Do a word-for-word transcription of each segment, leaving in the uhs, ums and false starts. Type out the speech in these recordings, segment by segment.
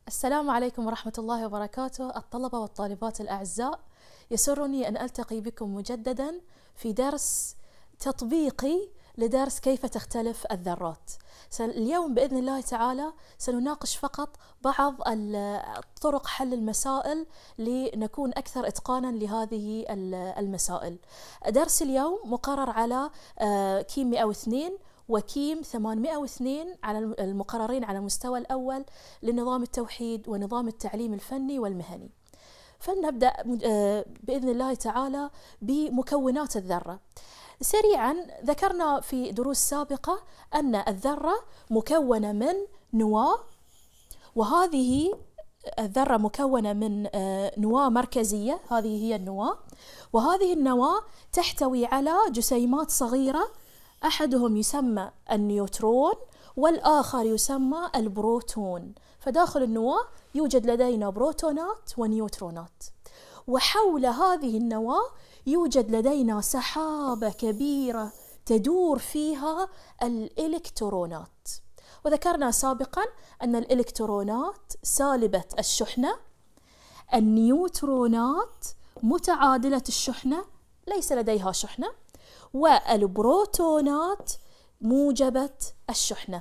السلام عليكم ورحمة الله وبركاته. الطلبة والطالبات الأعزاء، يسرني أن ألتقي بكم مجددا في درس تطبيقي لدرس كيف تختلف الذرات. اليوم بإذن الله تعالى سنناقش فقط بعض طرق حل المسائل لنكون أكثر إتقانا لهذه المسائل. درس اليوم مقرر على كيم مئة واثنين وكيم ثمانمئة واثنين على المقررين على المستوى الأول لنظام التوحيد ونظام التعليم الفني والمهني. فلنبدأ بإذن الله تعالى بمكونات الذرة. سريعا ذكرنا في دروس سابقة أن الذرة مكونة من نواة، وهذه الذرة مكونة من نواة مركزية، هذه هي النواة، وهذه النواة تحتوي على جسيمات صغيرة، أحدهم يسمى النيوترون والآخر يسمى البروتون. فداخل النواة يوجد لدينا بروتونات ونيوترونات، وحول هذه النواة يوجد لدينا سحابة كبيرة تدور فيها الإلكترونات. وذكرنا سابقا أن الإلكترونات سالبة الشحنة، النيوترونات متعادلة الشحنة ليس لديها شحنة، والبروتونات موجبة الشحنة.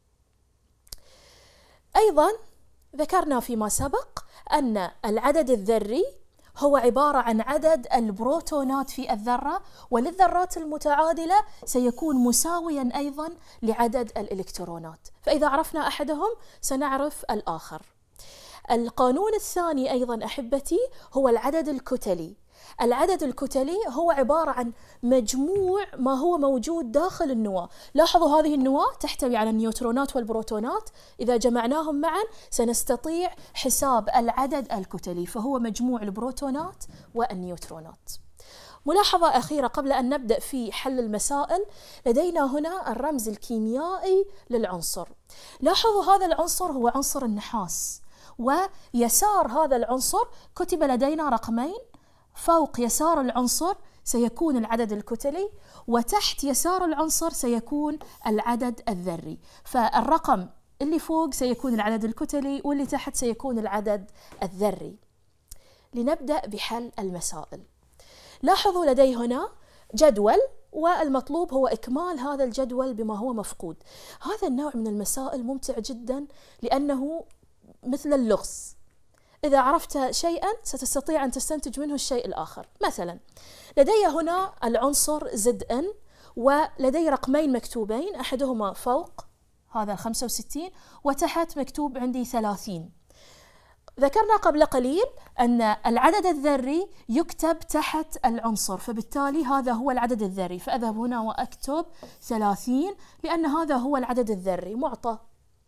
أيضا ذكرنا فيما سبق أن العدد الذري هو عبارة عن عدد البروتونات في الذرة، وللذرات المتعادلة سيكون مساويا أيضا لعدد الإلكترونات، فإذا عرفنا أحدهم سنعرف الآخر. القانون الثاني أيضا أحبتي هو العدد الكتلي. العدد الكتلي هو عبارة عن مجموع ما هو موجود داخل النواة. لاحظوا هذه النواة تحتوي على النيوترونات والبروتونات، إذا جمعناهم معا سنستطيع حساب العدد الكتلي، فهو مجموع البروتونات والنيوترونات. ملاحظة أخيرة قبل أن نبدأ في حل المسائل، لدينا هنا الرمز الكيميائي للعنصر. لاحظوا هذا العنصر هو عنصر النحاس، ويسار هذا العنصر كتب لدينا رقمين، فوق يسار العنصر سيكون العدد الكتلي، وتحت يسار العنصر سيكون العدد الذري. فالرقم اللي فوق سيكون العدد الكتلي، واللي تحت سيكون العدد الذري. لنبدأ بحل المسائل. لاحظوا لدي هنا جدول، والمطلوب هو إكمال هذا الجدول بما هو مفقود. هذا النوع من المسائل ممتع جدا لأنه مثل اللغز، إذا عرفت شيئا ستستطيع أن تستنتج منه الشيء الآخر. مثلا لدي هنا العنصر زد إن، ولدي رقمين مكتوبين، أحدهما فوق هذا خمسة وستين وتحت مكتوب عندي ثلاثين. ذكرنا قبل قليل أن العدد الذري يكتب تحت العنصر، فبالتالي هذا هو العدد الذري، فأذهب هنا وأكتب ثلاثين لأن هذا هو العدد الذري معطى.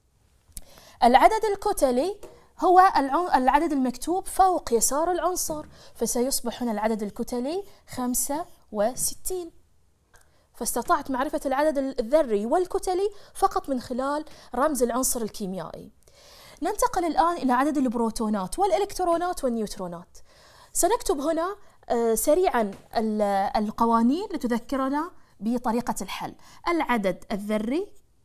العدد الكتلي هو العدد المكتوب فوق يسار العنصر، فسيصبح هنا العدد الكتلي خمسة وستين. فاستطعت معرفة العدد الذري والكتلي فقط من خلال رمز العنصر الكيميائي. ننتقل الآن إلى عدد البروتونات والإلكترونات والنيوترونات. سنكتب هنا سريعا القوانين لتذكرنا بطريقة الحل. العدد الذري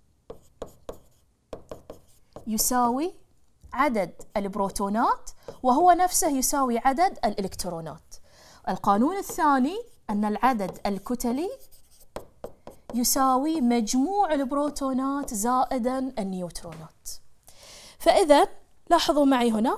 يساوي عدد البروتونات، وهو نفسه يساوي عدد الإلكترونات. القانون الثاني أن العدد الكتلي يساوي مجموع البروتونات زائدا النيوترونات. فإذا لاحظوا معي هنا،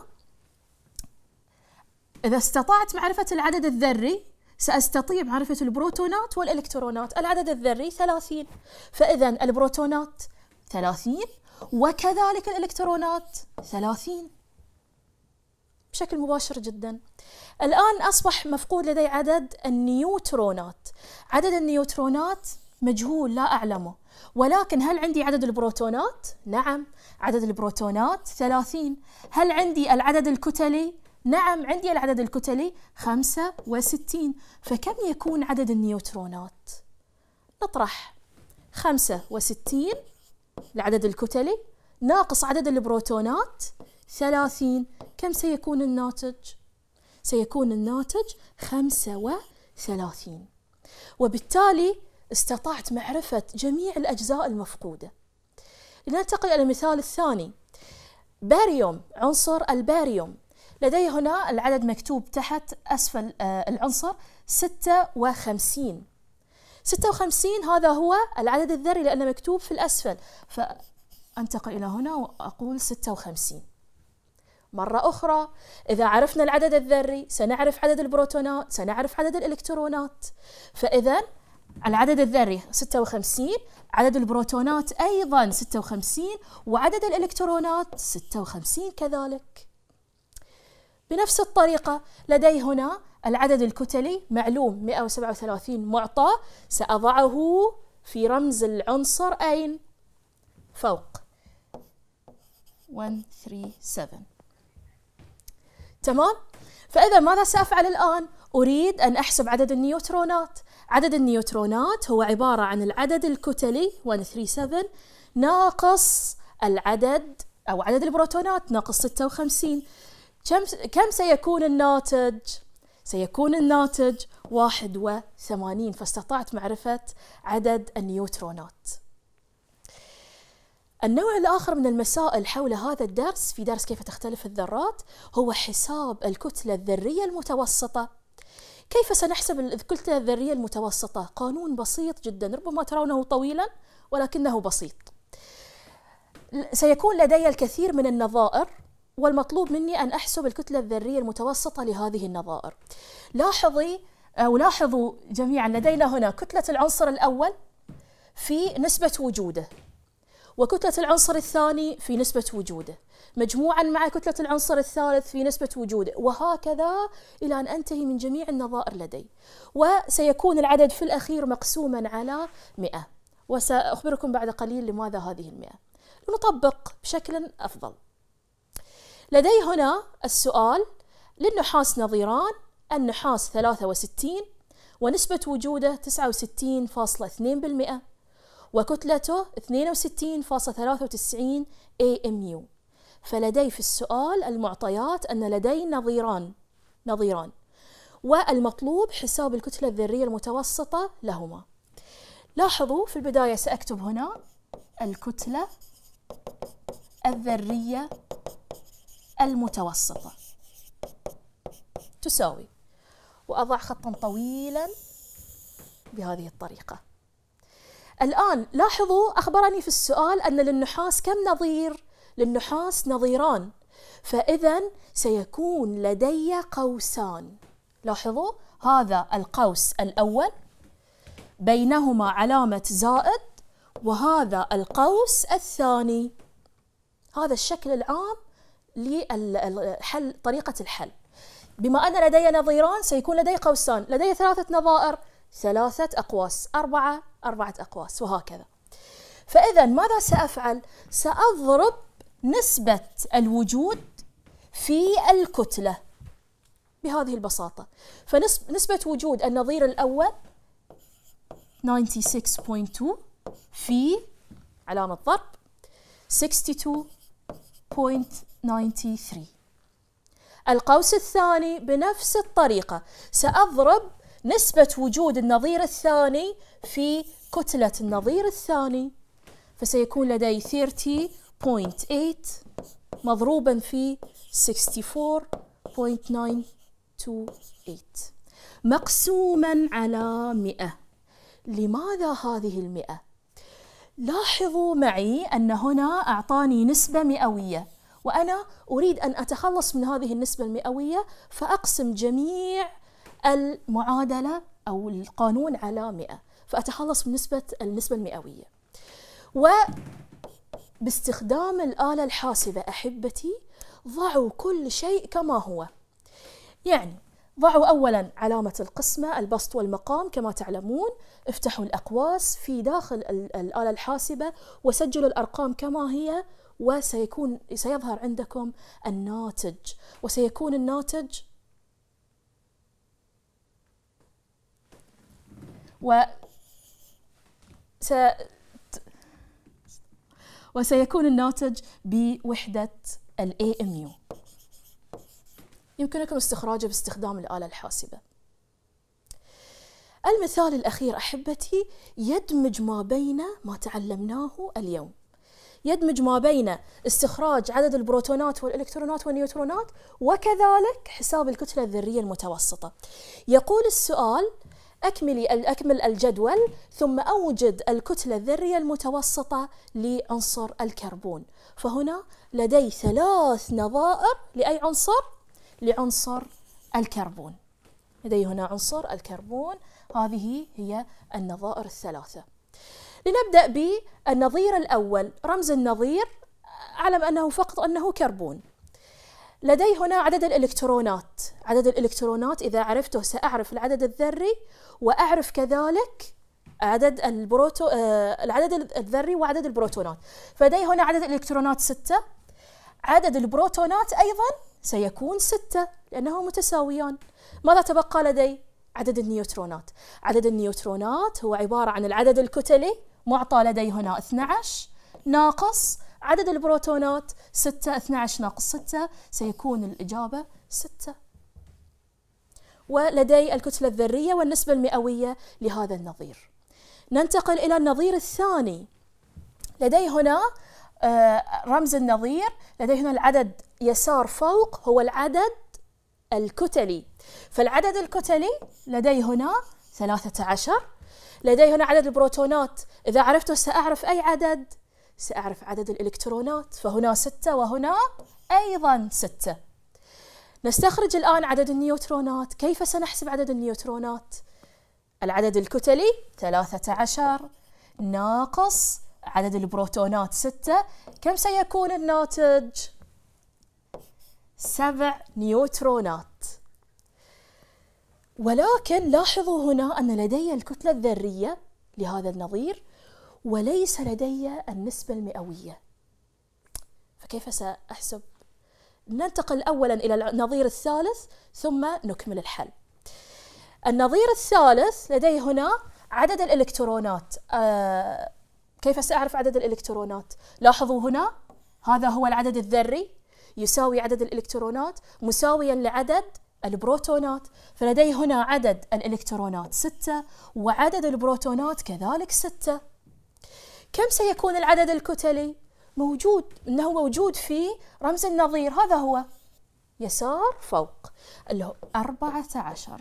إذا استطعت معرفة العدد الذري سأستطيع معرفة البروتونات والإلكترونات. العدد الذري ثلاثين، فإذا البروتونات ثلاثين وكذلك الإلكترونات ثلاثين بشكل مباشر جدا. الآن أصبح مفقود لدي عدد النيوترونات. عدد النيوترونات مجهول لا أعلمه، ولكن هل عندي عدد البروتونات؟ نعم، عدد البروتونات ثلاثين. هل عندي العدد الكتلي؟ نعم، عندي العدد الكتلي خمسة وستين. فكم يكون عدد النيوترونات؟ نطرح خمسة وستين العدد الكتلي ناقص عدد البروتونات ثلاثين، كم سيكون الناتج؟ سيكون الناتج خمسة وثلاثين. وبالتالي استطعت معرفة جميع الأجزاء المفقودة. لننتقل إلى المثال الثاني. باريوم، عنصر الباريوم، لدي هنا العدد مكتوب تحت أسفل العنصر ستة وخمسين. ستة وخمسين هذا هو العدد الذري لأنه مكتوب في الأسفل، فأنتقل إلى هنا وأقول ستة وخمسين. مرة أخرى، إذا عرفنا العدد الذري سنعرف عدد البروتونات، سنعرف عدد الإلكترونات. فإذا العدد الذري ستة وخمسين، عدد البروتونات أيضا ستة وخمسين، وعدد الإلكترونات ستة وخمسين كذلك. بنفس الطريقة لدي هنا العدد الكتلي معلوم مئة وسبعة وثلاثين معطى، سأضعه في رمز العنصر أين؟ فوق مئة وثلاثة وسبعين. تمام؟ فإذا ماذا سأفعل الآن؟ أريد أن أحسب عدد النيوترونات. عدد النيوترونات هو عبارة عن العدد الكتلي مئة وثلاثة وسبعين ناقص العدد أو عدد البروتونات ناقص ستة وخمسين. كم كم سيكون الناتج؟ سيكون الناتج واحد وثمانين. فاستطعت معرفة عدد النيوترونات. النوع الآخر من المسائل حول هذا الدرس في درس كيف تختلف الذرات هو حساب الكتلة الذرية المتوسطة. كيف سنحسب الكتلة الذرية المتوسطة؟ قانون بسيط جدا، ربما ترونه طويلا ولكنه بسيط. سيكون لدي الكثير من النظائر والمطلوب مني أن أحسب الكتلة الذرية المتوسطة لهذه النظائر. لاحظي أو لاحظوا جميعا، لدينا هنا كتلة العنصر الأول في نسبة وجوده، وكتلة العنصر الثاني في نسبة وجوده، مجموعا مع كتلة العنصر الثالث في نسبة وجوده، وهكذا إلى أن أنتهي من جميع النظائر لدي. وسيكون العدد في الأخير مقسوما على مئة، وسأخبركم بعد قليل لماذا هذه المئة. نطبق بشكل أفضل. لدي هنا السؤال: للنحاس نظيران، النحاس ثلاثة وستين ونسبة وجوده تسعة وستين فاصلة اثنين بالمئة وكتلته اثنين وستين فاصلة ثلاثة وتسعين إيه إم يو. فلدي في السؤال المعطيات أن لدي نظيران نظيران والمطلوب حساب الكتلة الذرية المتوسطة لهما. لاحظوا في البداية سأكتب هنا الكتلة الذرية المتوسطة تساوي، وأضع خطا طويلا بهذه الطريقة. الآن لاحظوا أخبرني في السؤال أن للنحاس كم نظير؟ للنحاس نظيران، فإذا سيكون لدي قوسان. لاحظوا هذا القوس الأول بينهما علامة زائد، وهذا القوس الثاني. هذا الشكل العام للحل، طريقة الحل. بما أن لدي نظيران سيكون لدي قوسان، لدي ثلاثة نظائر ثلاثة أقواس، أربعة أربعة أقواس، وهكذا. فإذا ماذا سأفعل؟ سأضرب نسبة الوجود في الكتلة بهذه البساطة. فنسبة وجود النظير الأول ستة وتسعين فاصلة اثنين في علامة ضرب ستة وستين فاصلة تسعة وثمانين. القوس الثاني بنفس الطريقة سأضرب نسبة وجود النظير الثاني في كتلة النظير الثاني، فسيكون لدي ثلاثين فاصلة ثمانية مضروبا في ستة وأربعين فاصلة تسعة وثمانين مقسوما على مئة. لماذا هذه المئة؟ لاحظوا معي أن هنا أعطاني نسبة مئوية، وأنا أريد أن أتخلص من هذه النسبة المئوية، فأقسم جميع المعادلة أو القانون على مئة، فأتخلص من نسبة النسبة المئوية. وباستخدام الآلة الحاسبة أحبتي ضعوا كل شيء كما هو. يعني ضعوا أولا علامة القسمة، البسط والمقام كما تعلمون، افتحوا الأقواس في داخل الآلة الحاسبة وسجلوا الأرقام كما هي، وسيكون سيظهر عندكم الناتج، وسيكون الناتج و س... وسيكون الناتج بوحدة ال إيه إم يو. يمكنكم استخراجه باستخدام الآلة الحاسبة. المثال الأخير أحبتي يدمج ما بين ما تعلمناه اليوم. يدمج ما بين استخراج عدد البروتونات والإلكترونات والنيوترونات وكذلك حساب الكتلة الذرية المتوسطة. يقول السؤال: أكملي أكمل الجدول ثم أوجد الكتلة الذرية المتوسطة لعنصر الكربون. فهنا لدي ثلاث نظائر لأي عنصر؟ لعنصر الكربون. لدي هنا عنصر الكربون، هذه هي النظائر الثلاثة. لنبدأ بالنظير الأول. رمز النظير أعلم أنه فقط أنه كربون. لدي هنا عدد الإلكترونات. عدد الإلكترونات إذا عرفته سأعرف العدد الذري وأعرف كذلك عدد البروتو آه العدد الذري وعدد البروتونات. فلدي هنا عدد الإلكترونات ستة، عدد البروتونات أيضا سيكون ستة لأنه متساويان. ماذا تبقى لدي؟ عدد النيوترونات. عدد النيوترونات هو عبارة عن العدد الكتلي معطى لدي هنا اثني عشر ناقص عدد البروتونات ستة، اثني عشر ناقص ستة سيكون الإجابة ستة. ولدي الكتلة الذرية والنسبة المئوية لهذا النظير. ننتقل إلى النظير الثاني. لدي هنا رمز النظير، لدي هنا العدد يسار فوق هو العدد الكتلي. فالعدد الكتلي لدي هنا ثلاثة عشر. لدي هنا عدد البروتونات، إذا عرفته سأعرف أي عدد؟ سأعرف عدد الإلكترونات، فهنا ستة وهنا أيضا ستة. نستخرج الآن عدد النيوترونات. كيف سنحسب عدد النيوترونات؟ العدد الكتلي ثلاثة عشر ناقص عدد البروتونات ستة، كم سيكون الناتج؟ سبع نيوترونات. ولكن لاحظوا هنا أن لدي الكتلة الذرية لهذا النظير وليس لدي النسبة المئوية، فكيف سأحسب؟ ننتقل أولا إلى النظير الثالث ثم نكمل الحل. النظير الثالث لدي هنا عدد الإلكترونات. آه كيف سأعرف عدد الإلكترونات؟ لاحظوا هنا هذا هو العدد الذري يساوي عدد الإلكترونات مساويا لعدد البروتونات، فلدي هنا عدد الإلكترونات ستة وعدد البروتونات كذلك ستة. كم سيكون العدد الكتلي؟ موجود، إنه موجود في رمز النظير، هذا هو يسار فوق اللي هو أربعة عشر.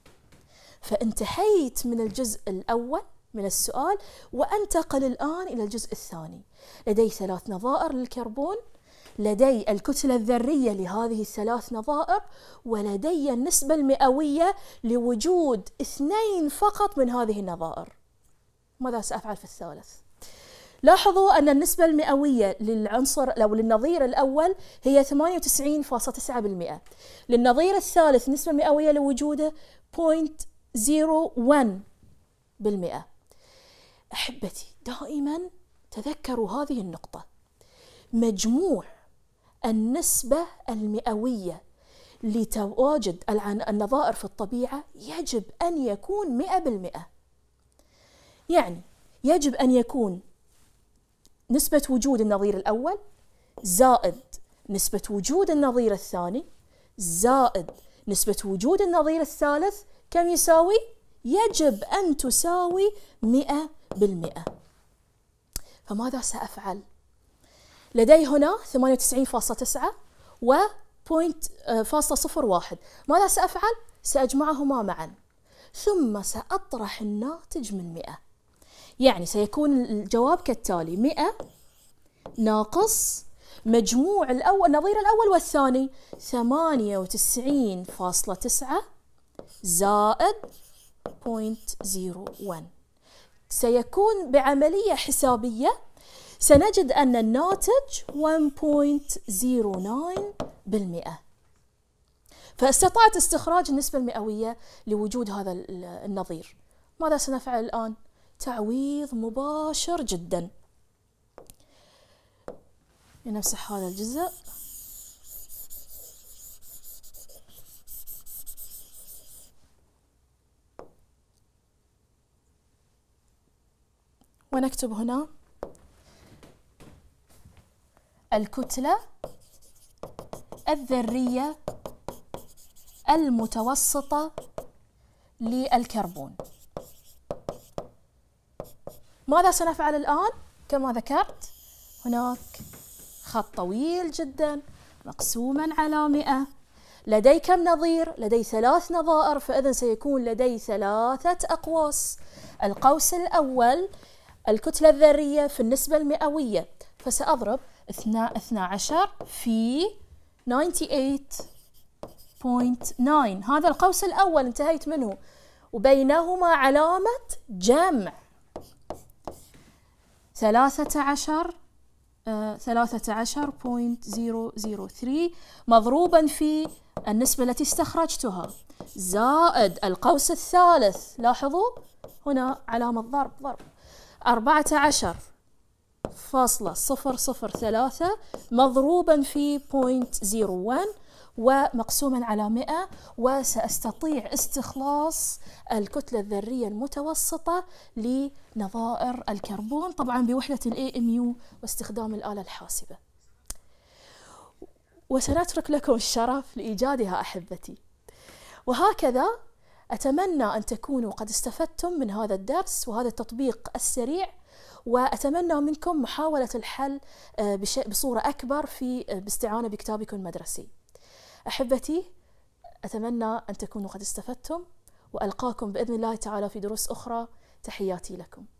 فانتهيت من الجزء الأول من السؤال وأنتقل الآن إلى الجزء الثاني. لدي ثلاث نظائر للكربون، لدي الكتلة الذرية لهذه الثلاث نظائر، ولدي النسبة المئوية لوجود اثنين فقط من هذه النظائر. ماذا سأفعل في الثالث؟ لاحظوا أن النسبة المئوية للعنصر أو للنظير الأول هي ثمانية وتسعين فاصلة تسعة بالمئة. للنظير الثالث النسبة المئوية لوجوده صفر فاصلة صفر واحد بالمئة. أحبتي دائما تذكروا هذه النقطة، مجموع النسبة المئوية لتواجد النظائر في الطبيعة يجب أن يكون مئة بالمئة. يعني يجب أن يكون نسبة وجود النظير الأول زائد نسبة وجود النظير الثاني زائد نسبة وجود النظير الثالث، كم يساوي؟ يجب أن تساوي مئة بالمئة. فماذا سأفعل؟ لدي هنا ثمانية وتسعين فاصلة تسعة و صفر فاصلة صفر واحد. ماذا سأفعل؟ سأجمعهما معا ثم سأطرح الناتج من مئة. يعني سيكون الجواب كالتالي: مئة ناقص مجموع الأول النظير الأول والثاني ثمانية وتسعين فاصلة تسعة زائد صفر فاصلة صفر واحد. سيكون بعملية حسابية سنجد أن الناتج واحد فاصلة صفر تسعة بالمئة. فاستطعت استخراج النسبة المئوية لوجود هذا النظير. ماذا سنفعل الآن؟ تعويض مباشر جدا. لنمسح هذا الجزء. ونكتب هنا الكتلة الذرية المتوسطة للكربون. ماذا سنفعل الآن؟ كما ذكرت هناك خط طويل جدا مقسوما على مئة. لدي كم نظير؟ لدي ثلاث نظائر، فإذا سيكون لدي ثلاثة أقواس. القوس الأول الكتلة الذرية في النسبة المئوية، فسأضرب اثني عشر في ثمانية وتسعين فاصلة تسعة. هذا القوس الأول انتهيت منه، وبينهما علامة جمع. ثلاثة عشر ثلاثة عشر فاصلة صفر صفر ثلاثة مضروبا في النسبة التي استخرجتها زائد القوس الثالث، لاحظوا هنا علامة ضرب ضرب، أربعة عشر فاصلة صفر صفر ثلاثة مضروبا في صفر فاصلة صفر واحد ومقسوما على مئة، وسأستطيع استخلاص الكتلة الذرية المتوسطة لنظائر الكربون، طبعا بوحدة ال إيه إم يو واستخدام الآلة الحاسبة. وسنترك لكم الشرف لإيجادها أحبتي. وهكذا أتمنى أن تكونوا قد استفدتم من هذا الدرس وهذا التطبيق السريع، وأتمنى منكم محاولة الحل بصورة أكبر في باستعانة بكتابكم المدرسي. أحبتي، أتمنى أن تكونوا قد استفدتم، وألقاكم بإذن الله تعالى في دروس أخرى. تحياتي لكم.